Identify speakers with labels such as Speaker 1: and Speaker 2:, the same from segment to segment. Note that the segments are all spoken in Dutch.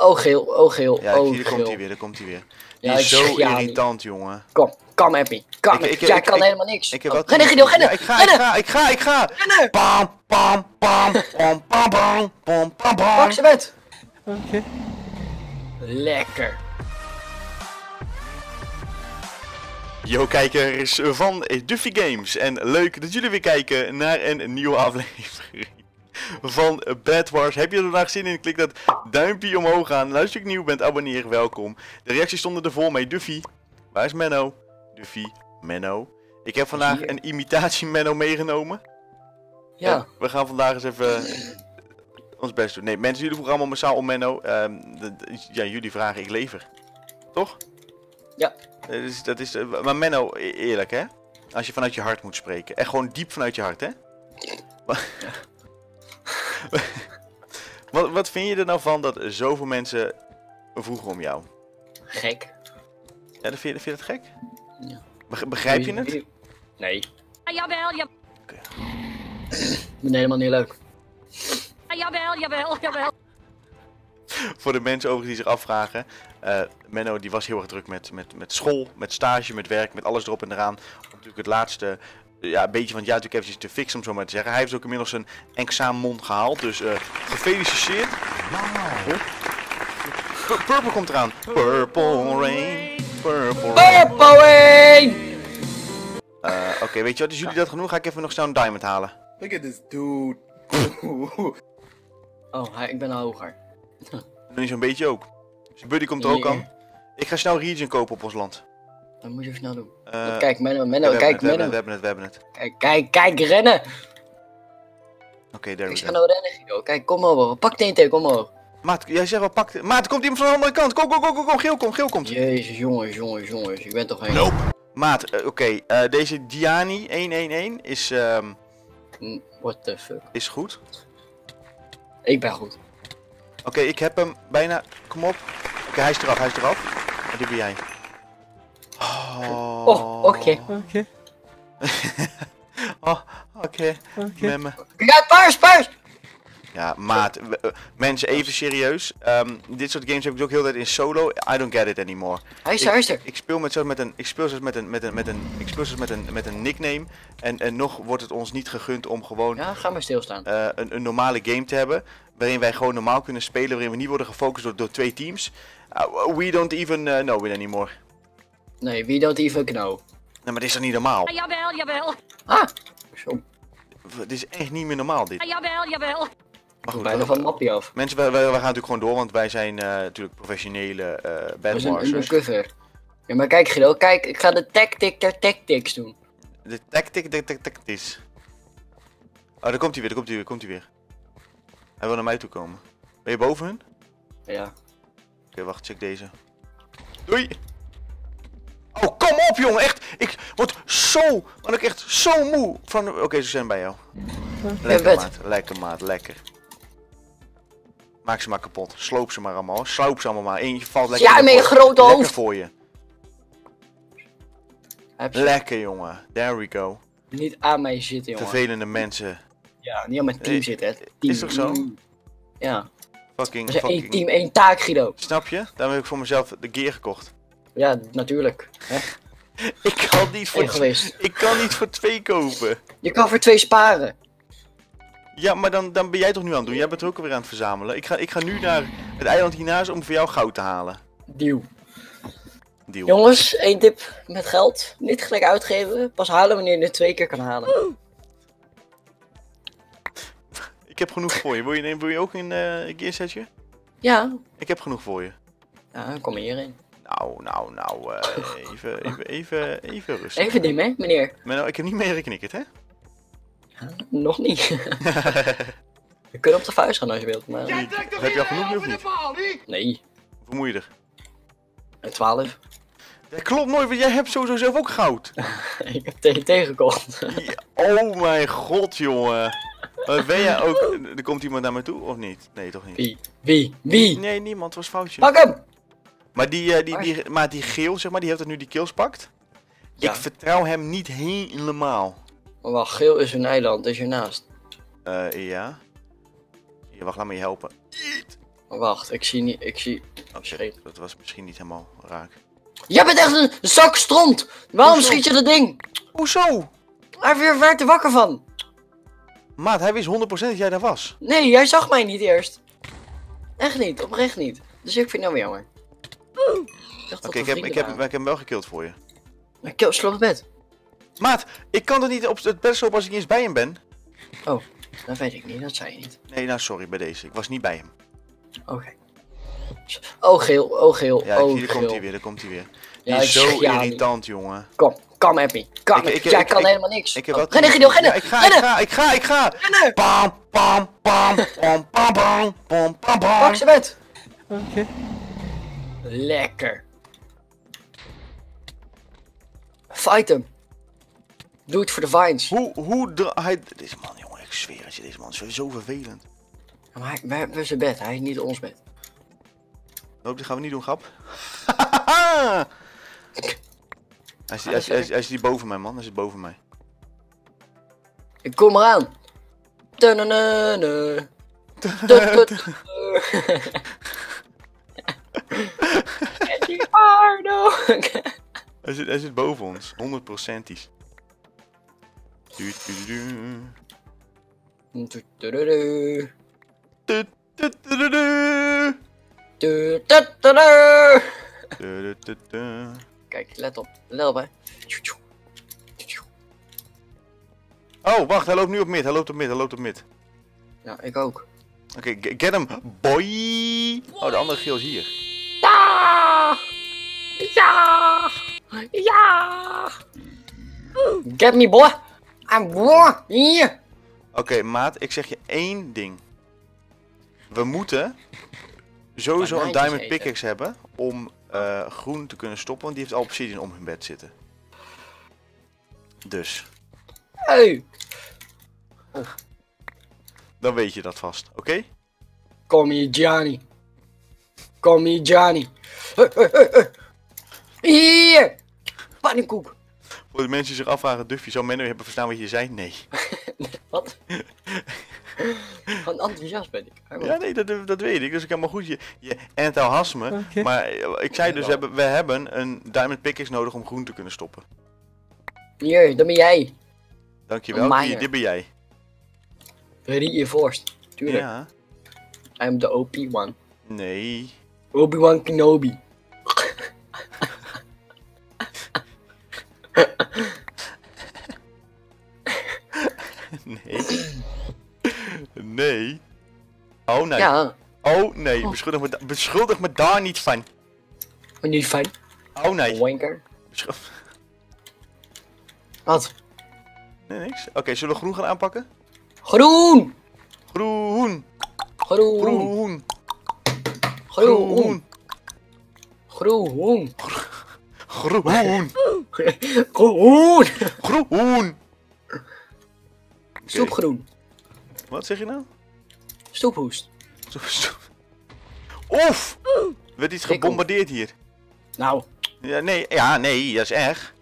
Speaker 1: Oh geel, oh geel,
Speaker 2: Ja,
Speaker 1: oh
Speaker 2: daar komt hij weer, daar komt hij weer. Die
Speaker 1: Ja,
Speaker 2: is zo
Speaker 1: ja,
Speaker 2: irritant, jongen.
Speaker 1: Kom Happy, kom. Jij kan helemaal niks.
Speaker 2: Ik heb wel
Speaker 1: Rennen Guido, rennen!
Speaker 2: Ja, ik ga!
Speaker 1: Rennen!
Speaker 2: Pam, pam, pam, pam, pam, pam, pam, pam, pam.
Speaker 1: Pak ze met!
Speaker 3: Oké.
Speaker 1: Lekker.
Speaker 2: Yo kijkers van Duffy Games en leuk dat jullie weer kijken naar een nieuwe aflevering van Bed Wars. Heb je er vandaag zin in? Klik dat duimpje omhoog aan. Luister je nieuw bent, abonneer, welkom. De reacties stonden er vol mee. Duffy, waar is Menno? Duffy, Menno. Ik heb vandaag een imitatie Menno meegenomen.
Speaker 1: Ja.
Speaker 2: En we gaan vandaag eens even ons best doen. Nee, mensen, jullie vroegen allemaal massaal om Menno. Ja, jullie vragen, ik lever. Toch?
Speaker 1: Ja.
Speaker 2: Dus dat is, maar Menno, eerlijk hè? Als je vanuit je hart moet spreken. Echt gewoon diep vanuit je hart hè? Wat vind je er nou van dat zoveel mensen vroegen om jou?
Speaker 1: Gek.
Speaker 2: Ja, vind je dat gek?
Speaker 1: Ja.
Speaker 2: Begrijp je het?
Speaker 1: Nee.
Speaker 4: Jawel, jawel.
Speaker 1: Ik ben helemaal niet leuk.
Speaker 4: Jawel.
Speaker 2: Voor de mensen overigens die zich afvragen. Menno die was heel erg druk met school, met stage, met werk, met alles erop en eraan. Om natuurlijk het laatste beetje van het jaar natuurlijk eventjes te fixen, om zo maar te zeggen. Hij heeft ook inmiddels een examenmond gehaald, dus gefeliciteerd. Wow. Purple komt eraan. Purple Rain. Purple Rain. Oké, weet je wat, is jullie dat genoeg? Ga ik even nog snel een diamond halen.
Speaker 5: Look at this dude.
Speaker 1: Oh, ik ben hoger.
Speaker 2: Doe niet zo'n beetje ook. Dus Buddy komt er ook aan. Ik ga snel Region kopen op ons land.
Speaker 1: Dat moet je even snel doen. Kijk, Menno,
Speaker 2: We
Speaker 1: Menno.
Speaker 2: hebben het.
Speaker 1: Kijk, rennen!
Speaker 2: Oké, daar
Speaker 1: Ik
Speaker 2: we
Speaker 1: ga nou rennen, Guido. Kijk, kom omhoog. Pak TNT, kom omhoog.
Speaker 2: Maat, jij zegt wel pak. Maat, er komt iemand van de andere kant. Kom, geel komt.
Speaker 1: Jezus, jongens. Ik ben toch een...
Speaker 2: Nope. Maat, oké, deze Diani 111 is,
Speaker 1: What the fuck?
Speaker 2: is goed.
Speaker 1: Ik ben goed.
Speaker 2: Oké, ik heb hem bijna. Kom op. Oké, hij is eraf. En die ben jij.
Speaker 1: Oh, oké.
Speaker 2: Oké. Met me.
Speaker 1: Kijk uit, paars!
Speaker 2: Ja, maat. Mensen, even serieus. Dit soort games heb ik ook heel de tijd in solo. I don't get it anymore.
Speaker 1: Hij is er.
Speaker 2: Ik speel met een nickname. En nog wordt het ons niet gegund om gewoon
Speaker 1: Ja, ga maar stilstaan.
Speaker 2: een normale game te hebben. Waarin wij gewoon normaal kunnen spelen. Waarin we niet worden gefocust door twee teams. We don't even know it anymore.
Speaker 1: Nee, we don't even know.
Speaker 2: Nee, maar dit is toch niet normaal?
Speaker 4: Jawel.
Speaker 1: Ah! Zo.
Speaker 2: Dit is echt niet meer normaal dit.
Speaker 4: Jawel.
Speaker 2: Maar goed,
Speaker 1: Bijna van het mappie af.
Speaker 2: mensen, we gaan natuurlijk gewoon door. Want wij zijn natuurlijk professionele
Speaker 1: We
Speaker 2: Bed
Speaker 1: zijn
Speaker 2: Warsers.
Speaker 1: undercover. Ja, maar kijk Guido, kijk, ik ga de tactics doen.
Speaker 2: De tactics. Oh, daar komt hij weer. Hij wil naar mij toe komen. Ben je boven hun?
Speaker 1: Ja.
Speaker 2: Oké, wacht, check deze. Doei! Oh, kom op jongen, echt! Ik word echt zo moe van... Oké, ze zijn bij jou. Lekker maat, lekker. Maak ze maar kapot. Sloop ze maar allemaal. Sloop ze allemaal maar. Eentje valt lekker.
Speaker 1: Ja, met je grote
Speaker 2: lekker
Speaker 1: hoofd.
Speaker 2: voor je.
Speaker 1: Heb je
Speaker 2: Lekker jongen. There we go.
Speaker 1: niet aan mij zitten, jongen.
Speaker 2: Vervelende mensen.
Speaker 1: Ja, niet aan mijn team zitten, hè. Team.
Speaker 2: Is toch zo?
Speaker 1: Ja.
Speaker 2: Fucking,
Speaker 1: We zijn één team, één taak, Guido.
Speaker 2: Snap je? Daarom heb ik voor mezelf de gear gekocht.
Speaker 1: Ja, natuurlijk. Hè?
Speaker 2: Ik kan niet voor
Speaker 1: Egoïst.
Speaker 2: Ik kan niet voor 2 kopen.
Speaker 1: Je kan voor 2 sparen.
Speaker 2: Ja, maar dan ben jij toch nu aan het doen? Jij bent er ook alweer aan het verzamelen. Ik ga nu naar het eiland hiernaast om voor jou goud te halen.
Speaker 1: Deal.
Speaker 2: Deal.
Speaker 1: Jongens, 1 tip met geld. Niet gelijk uitgeven. Pas halen wanneer je het 2 keer kan halen.
Speaker 2: Ik heb genoeg voor je. Wil je ook een gear setje?
Speaker 1: Ja.
Speaker 2: Ik heb genoeg voor je.
Speaker 1: Ja, dan kom hierin.
Speaker 2: Nou, even rustig.
Speaker 1: Even dim, hè, meneer.
Speaker 2: Maar ik heb niet meer geknikkerd, hè?
Speaker 1: Nog niet. We kunnen op de vuist gaan als je wilt, maar...
Speaker 2: Heb je al genoeg nu of niet?
Speaker 1: Nee.
Speaker 2: Hoeveel moet je er?
Speaker 1: 12.
Speaker 2: Dat klopt nooit, want jij hebt sowieso zelf ook goud.
Speaker 1: Ik heb TNT gekocht.
Speaker 2: Ja, oh mijn god, jongen. Ben jij ook... Er komt iemand naar me toe, of niet? Nee, toch niet.
Speaker 1: Wie?
Speaker 2: Nee, niemand. Het was foutje.
Speaker 1: Pak hem!
Speaker 2: Maar die geel, zeg maar, die heeft er nu die kills pakt.
Speaker 1: Ja.
Speaker 2: Ik vertrouw hem niet helemaal.
Speaker 1: Maar wacht, geel is een eiland, is hiernaast.
Speaker 2: Ja. Hier, wacht, laat me je helpen.
Speaker 1: Wacht, ik zie niet, ik zie...
Speaker 2: Oké, dat was misschien niet helemaal raak.
Speaker 1: Jij bent echt een zak stront! Waarom
Speaker 2: Hoezo?
Speaker 1: schiet je dat ding?
Speaker 2: Hoezo?
Speaker 1: Hij werd er wakker van.
Speaker 2: Maat, hij wist 100% dat jij daar was.
Speaker 1: Nee, jij zag mij niet eerst. Echt niet, oprecht niet. Dus ik vind het nou weer jammer.
Speaker 2: Oké, ik heb hem wel gekild voor je.
Speaker 1: Ik sloop het bed.
Speaker 2: Maat, ik kan toch niet op het bed slopen als ik niet eens bij hem ben?
Speaker 1: Oh, dat weet ik niet, dat zei je niet.
Speaker 2: Nee, nou sorry, bij deze. Ik was niet bij hem.
Speaker 1: Oké. Oh geel, oh geel,
Speaker 2: Ja,
Speaker 1: oh
Speaker 2: daar komt hij
Speaker 1: geel.
Speaker 2: weer, daar komt hij weer.
Speaker 1: Ja,
Speaker 2: Die is
Speaker 1: ik
Speaker 2: zo
Speaker 1: schaam me.
Speaker 2: irritant, jongen.
Speaker 1: Kom, come at me. Come. Jij kan helemaal niks. Rennen, Guido, rennen!
Speaker 2: Ik ga!
Speaker 1: Rennen!
Speaker 2: Pam, pam, pam, pam, pam, pam, pam, pam,
Speaker 1: Pak
Speaker 2: pam.
Speaker 1: ze bed.
Speaker 3: Oké.
Speaker 1: Lekker. Fight hem. Doe het voor de vines.
Speaker 2: Deze man, jongen, ik zweer het je, deze man is zo vervelend.
Speaker 1: Ja, maar we hebben zijn bed, hij is niet ons bed.
Speaker 2: Nope, dat gaan we niet doen, grap. Hij zit boven mij, man. Hij zit boven mij.
Speaker 1: Ik kom eraan. Tunenene. Eduardo.
Speaker 2: Hij zit boven ons, 100%.
Speaker 1: Kijk, let op. Let op, hè.
Speaker 2: Oh, wacht, hij loopt nu op mid, hij loopt op mid.
Speaker 1: Ja, ik ook.
Speaker 2: Oké, get hem, boy! Oh, de andere geel is hier.
Speaker 1: Ja! Ja! Ja! Get me, boy! I'm boy! Hier!
Speaker 2: Oké, maat, ik zeg je één ding. We moeten sowieso een
Speaker 1: Banaantjes
Speaker 2: diamond
Speaker 1: eten.
Speaker 2: pickaxe hebben om groen te kunnen stoppen, want die heeft al obsidian om hun bed zitten. Dus,
Speaker 1: Hey!
Speaker 2: dan weet je dat vast, oké?
Speaker 1: Kom hier, Johnny. Kom hier, Johnny. Hier! Pannenkoek.
Speaker 2: Voor de mensen die zich afvragen, Duffy, zou Menno hebben verstaan wat je zei? Nee.
Speaker 1: Wat? Van enthousiast ben ik.
Speaker 2: Ja, nee, dat weet ik. Dus ik heb maar goed je enthousiasme.
Speaker 3: Oké.
Speaker 2: Maar ik zei dus, we hebben een diamond pickaxe nodig om groen te kunnen stoppen.
Speaker 1: Hier, dat ben jij.
Speaker 2: Dankjewel,
Speaker 1: Miner.
Speaker 2: dit ben jij.
Speaker 1: Reinforced. Tuurlijk.
Speaker 2: Ja.
Speaker 1: I'm the OP one.
Speaker 2: Nee.
Speaker 1: Obi-Wan Kenobi.
Speaker 2: Nee. Nee. Oh nee.
Speaker 1: Ja,
Speaker 2: Oh nee, beschuldig me daar niet van.
Speaker 1: maar niet fijn.
Speaker 2: Oh nee.
Speaker 1: Wanker.
Speaker 2: Beschul-
Speaker 1: Wat?
Speaker 2: Nee, niks. Oké, zullen we groen gaan aanpakken?
Speaker 1: Groen!
Speaker 2: Groen.
Speaker 1: Groen!
Speaker 2: Groen.
Speaker 1: Groen! Groen!
Speaker 2: Groen.
Speaker 1: Groen!
Speaker 2: Groen.
Speaker 1: Stoepgroen.
Speaker 2: Wat zeg je nou?
Speaker 1: Stoephoest.
Speaker 2: Oef! Werd iets
Speaker 1: Prikkel.
Speaker 2: gebombardeerd hier.
Speaker 1: Nou,
Speaker 2: Ja, nee, dat is echt.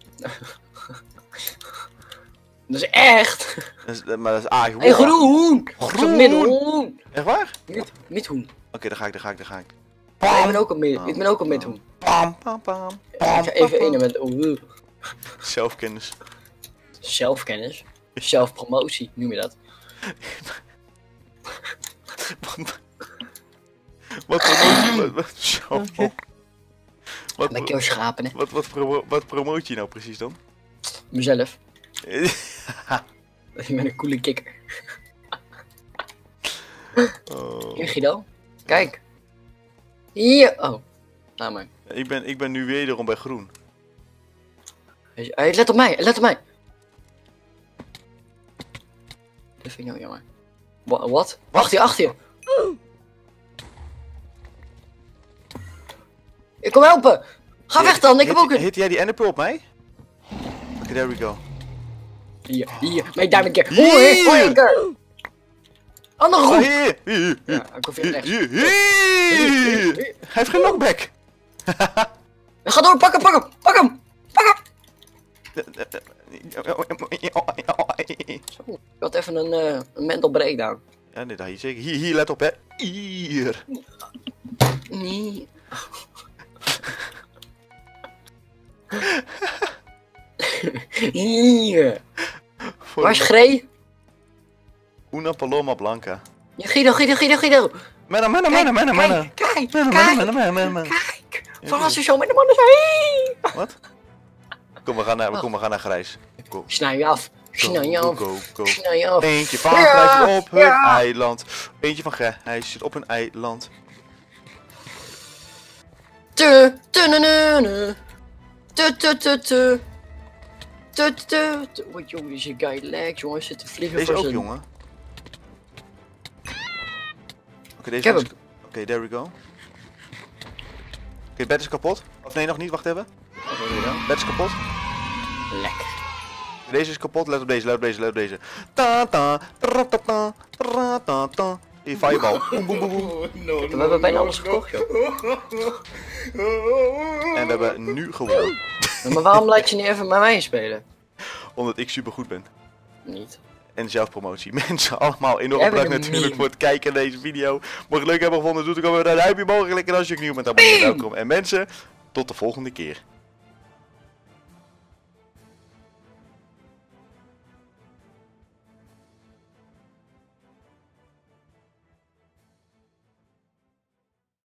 Speaker 1: dat is echt.
Speaker 2: Maar dat is aardig.
Speaker 1: Hey, groen!
Speaker 2: Groen.
Speaker 1: Midhoen!
Speaker 2: Echt waar?
Speaker 1: Midhoen.
Speaker 2: Oké, daar ga ik.
Speaker 1: Ik ben ook een midhoen.
Speaker 2: Pam, pam, pam. Pam,
Speaker 1: Even een met
Speaker 2: zelfkennis.
Speaker 1: zelfkennis. Zelfpromotie, noem je dat.
Speaker 2: Wat promoot je? Zo.
Speaker 3: Oké.
Speaker 1: Met jouw schapen, hè.
Speaker 2: Wat promoot je nou precies dan?
Speaker 1: Mezelf. Ik ben een coole kikker.
Speaker 2: Oh.
Speaker 1: Hier, Guido. Kijk. Hier. Oh. Nou maar.
Speaker 2: Ik ben nu wederom bij groen.
Speaker 1: Hey, let op mij. Let op mij. Dat vind ik nou jammer. Wat? Achter je. Ik kom helpen. Ga weg dan. Ik heb ook een...
Speaker 2: Hit jij die enderpearl op mij? Oké, there we go.
Speaker 1: Hier. Mijn diamond keer.
Speaker 2: Hier.
Speaker 1: Hoor een keer. Andere
Speaker 2: Oh,
Speaker 1: groep.
Speaker 2: hier.
Speaker 1: Ja, ik hoef hier rechts.
Speaker 2: Hier. Hij heeft geen knockback.
Speaker 1: Ga door. Pak hem. Zo, ik had even een mental breakdown.
Speaker 2: Ja, nee, dat hier zeker. Hier, let op, hè. Hier.
Speaker 1: Nee. Hier. Waar is Grey?
Speaker 2: Una Paloma Blanca.
Speaker 1: Ja, Guido.
Speaker 2: Menno.
Speaker 1: Kijk.
Speaker 2: Menno.
Speaker 1: Kijk. Waar ze zo met de mannen zijn.
Speaker 2: Wat? Kom, we gaan naar Grijs. Go.
Speaker 1: Snij je af.
Speaker 2: Go.
Speaker 1: Snij je af.
Speaker 2: Eentje van
Speaker 1: Ja,
Speaker 2: Grijs op hun
Speaker 1: ja.
Speaker 2: eiland. Eentje van Grijs zit op een eiland.
Speaker 1: Wat jongen, is je guy lag, jongens, zit te vliegen
Speaker 2: Deze
Speaker 1: voor
Speaker 2: ook,
Speaker 1: zijn...
Speaker 2: jongen. Oké,
Speaker 1: Ik heb
Speaker 2: deze
Speaker 1: hem.
Speaker 2: Oké, there we go. Oké, het bed is kapot. Of nee, nog niet, wacht even. Bed is kapot.
Speaker 1: Lekker.
Speaker 2: Deze is kapot, let op deze. Ta, ratata, ratata. Hier, fireball. Boem.
Speaker 1: We hebben bijna alles gekocht, joh.
Speaker 2: En we hebben nu gewonnen.
Speaker 1: Maar waarom laat je niet even met mij spelen?
Speaker 2: Omdat ik super goed ben.
Speaker 1: Niet.
Speaker 2: En zelfpromotie. Mensen, allemaal enorm
Speaker 1: We hebben
Speaker 2: bedankt
Speaker 1: een
Speaker 2: natuurlijk
Speaker 1: meme.
Speaker 2: voor het kijken naar deze video. Mocht je het leuk hebben gevonden, doe het ook alweer naar een duimpje omhoog. En als je ook nieuw bent, abonneer, welkom. En mensen, tot de volgende keer.